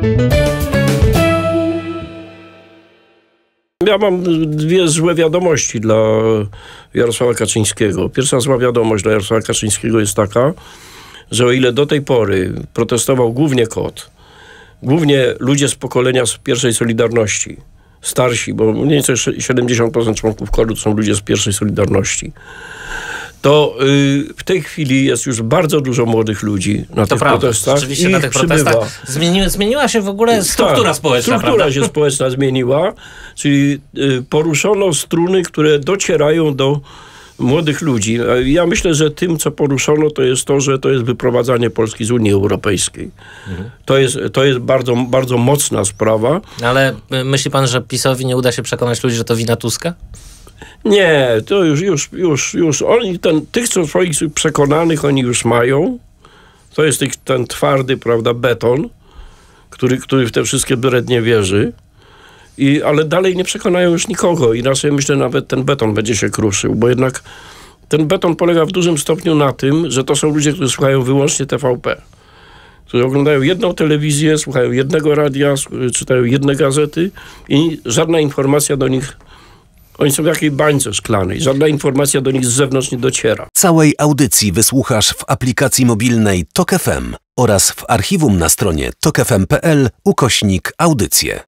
Ja mam dwie złe wiadomości dla Jarosława Kaczyńskiego. Pierwsza zła wiadomość dla Jarosława Kaczyńskiego jest taka, że o ile do tej pory protestował głównie KOT, głównie ludzie z pokolenia z pierwszej Solidarności, starsi, bo mniej więcej 70% członków KOT-u to są ludzie z pierwszej Solidarności, to w tej chwili jest już bardzo dużo młodych ludzi na tych protestach. Rzeczywiście na tych protestach zmieniła się w ogóle struktura społeczna. Struktura się społeczna zmieniła, czyli poruszono struny, które docierają do młodych ludzi. Ja myślę, że tym, co poruszono, to jest to, że to jest wyprowadzanie Polski z Unii Europejskiej. To jest bardzo, bardzo mocna sprawa. Ale myśli pan, że PiS-owi nie uda się przekonać ludzi, że to wina Tuska? Nie, to już oni, tych co swoich przekonanych oni już mają. To jest ten twardy, prawda, beton, który w te wszystkie brednie wierzy. Ale dalej nie przekonają już nikogo. Inaczej myślę, nawet ten beton będzie się kruszył, bo jednak ten beton polega w dużym stopniu na tym, że to są ludzie, którzy słuchają wyłącznie TVP. Którzy oglądają jedną telewizję, słuchają jednego radia, czytają jedne gazety i żadna informacja do nich. Oni są w jakiej bańce szklanej. Żadna informacja do nich z zewnątrz nie dociera. Całej audycji wysłuchasz w aplikacji mobilnej TOK FM oraz w archiwum na stronie tokfm.pl/audycje.